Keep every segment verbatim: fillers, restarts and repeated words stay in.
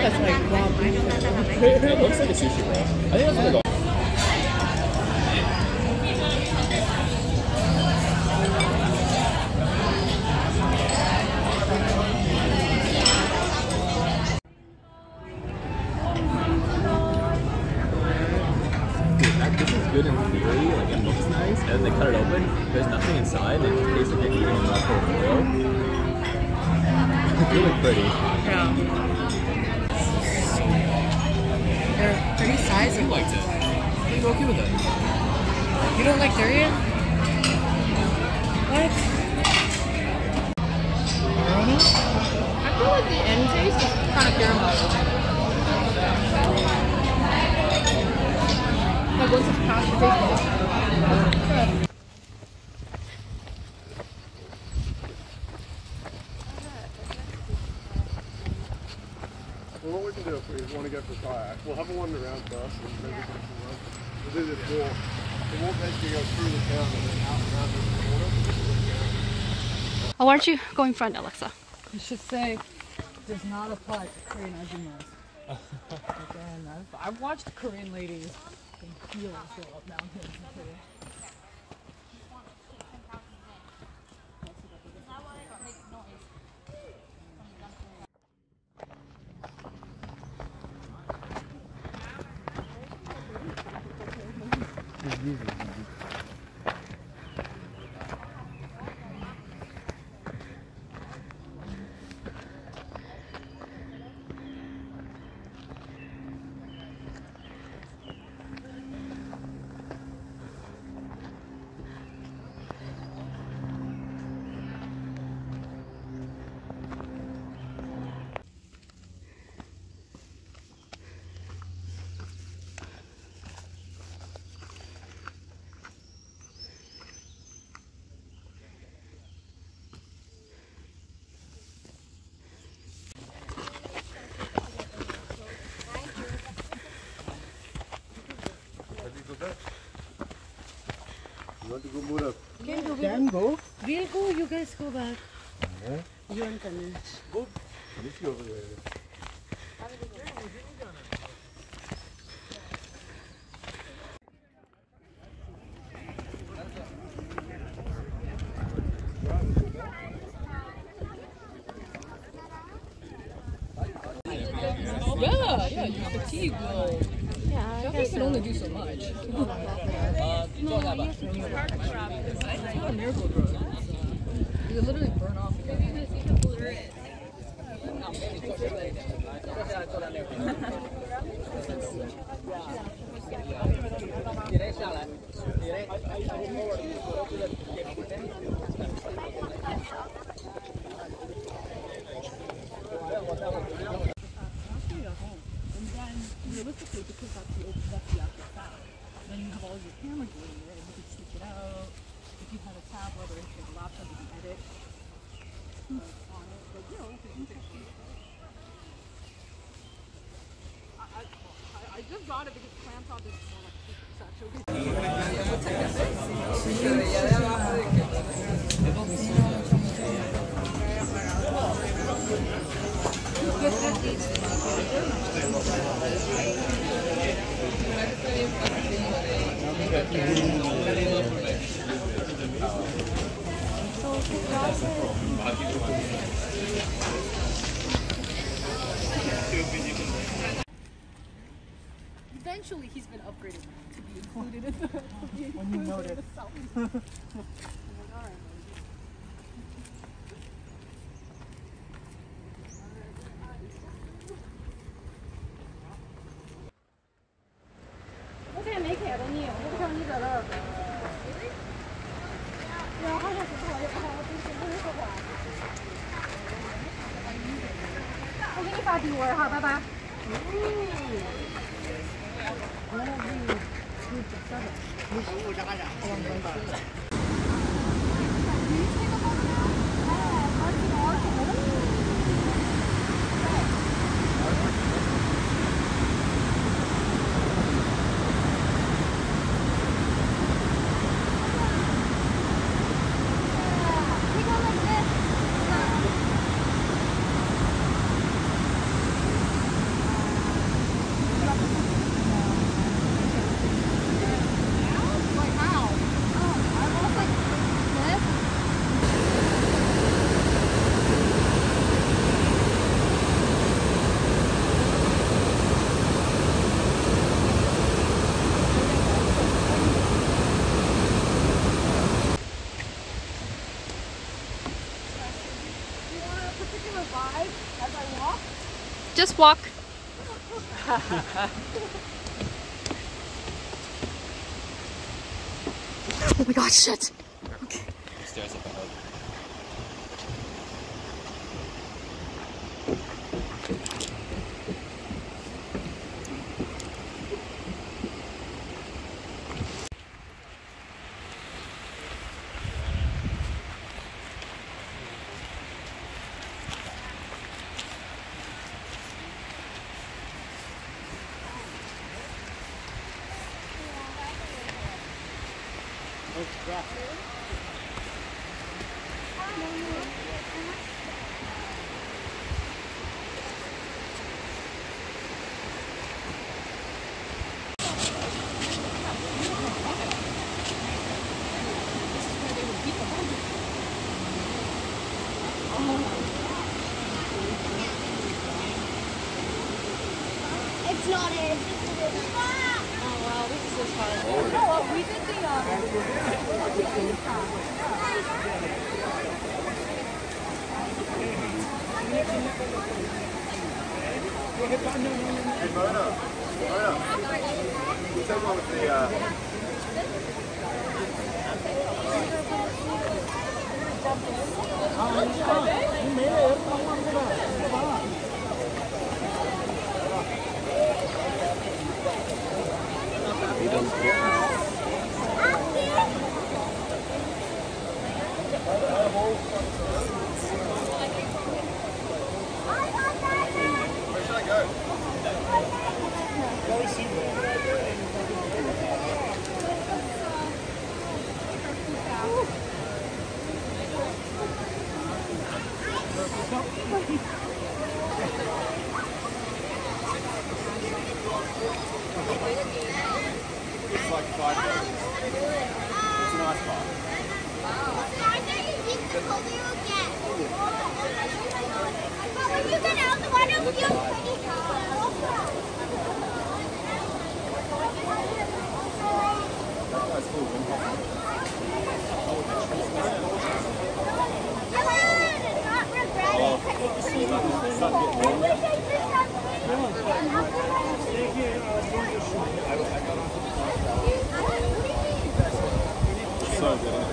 that's like raw beef. It looks like a sushi roll. I think that's what they go. Good in theory, like it looks nice, and then they cut it open, there's nothing inside, and it just tastes like they're eating a mouthful of oil. It's really pretty. Yeah. They're pretty sizable. You liked it. Are you okay with it? You don't like durian? What? I feel like the end taste is kind of caramel. Like once it's past the taste. Well, what we can do if we want to go for kayak, we'll have one around first and maybe go for one. We'll do this walk. The walk basically goes through the town and then out around the water. Oh, why aren't you going front, Alexa? You should say, does not apply to Korean ajumas. Again, I've, I've watched Korean ladies in heels go up mountains in Korea. You want to go more up? Can go. Can go? We'll go, you guys go back. Yeah. You and Kanesh. Go. Let's go over there. Yeah, yeah, your fatigue will. Yeah, I I can only do so much. It's not a miracle drug. You can literally burn off again. Realistically, because that's the open, that's the actual sound. Then you have all your camera gear in there, and you can switch it out. If you had a tablet or if you have a laptop, you can edit on it. But you know, it's interesting. I, I, I just got it because clam top is more like eventually he's been upgraded to be included in the, to be when you notice. a vibe as I walk? Just walk. Oh my god, shit. Okay. Stairs up ahead. It's not it. Oh wow, this is just hard. You know what? We did the um. Hey, Mona. Mona. You take one with the, uh... Where should I go? It's like five minutes. It's a nice bar. But when you get out the water, you'll pretty. That's cool. Not regret it. So good.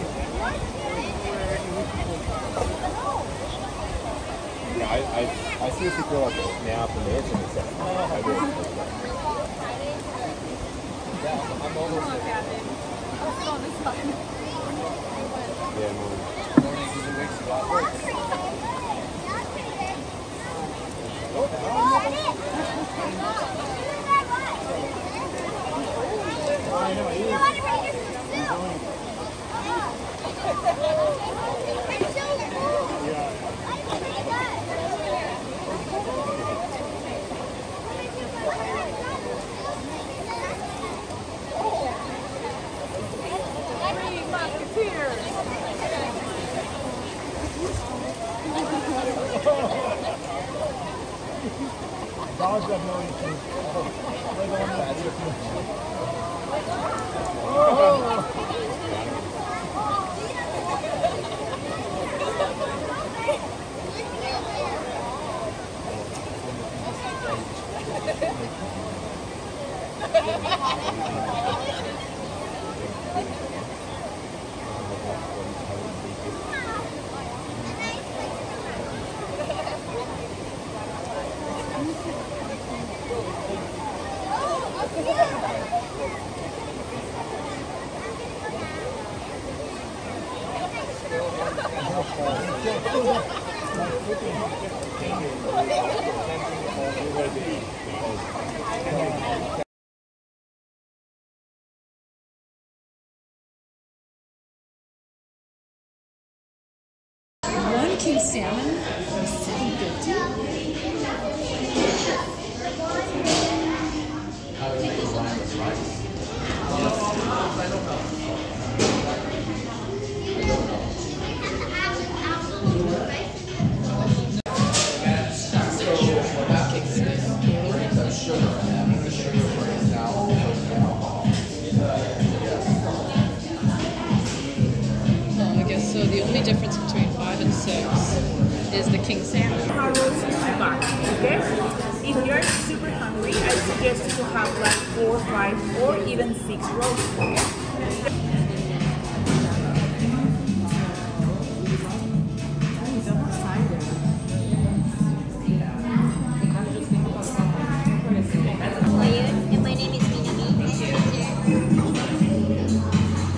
Yeah, I, I, I seriously feel like now for me it's in the second. I really feel that. Yeah, I'm, I'm almost there. Yeah, no. Dogs have no issues. One king salmon for seven fifty. So the only difference between five and six is the Taro sushi bar, okay? If you're super hungry, I suggest you to have like four, five, or even six rolls, okay? And my name is Minami. Nice to meet you.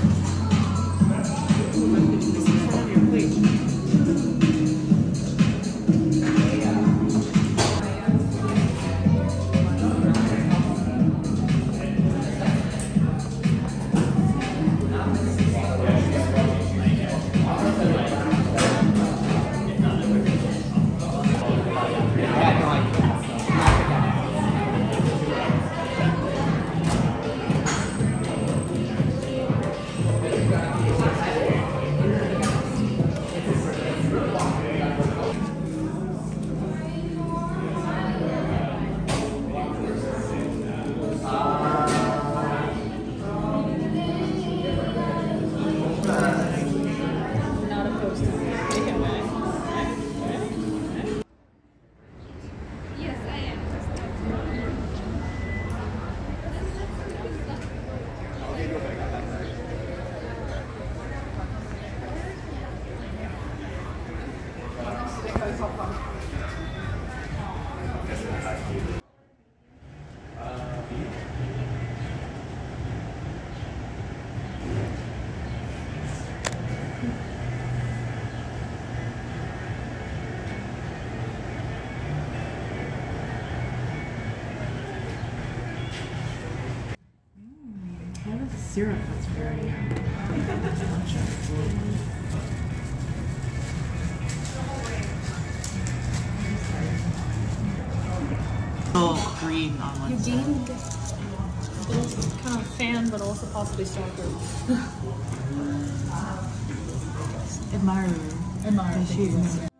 Syrup that's very green on one side. Eugene, kind of fan, but also possibly stalker. Admirer. Admirer. She-